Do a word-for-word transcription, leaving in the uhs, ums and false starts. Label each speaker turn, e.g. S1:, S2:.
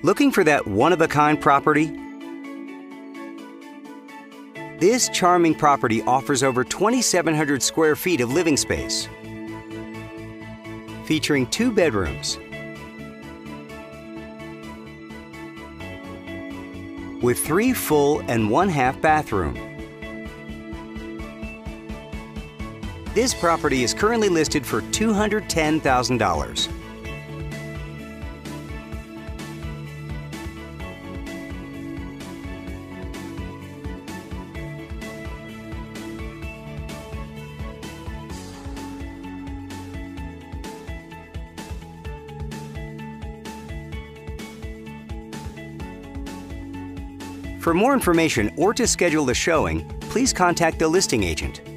S1: Looking for that one-of-a-kind property? This charming property offers over twenty-seven hundred square feet of living space, featuring two bedrooms with three full and one half bathroom. This property is currently listed for two hundred ten thousand dollars. For more information or to schedule a showing, please contact the listing agent.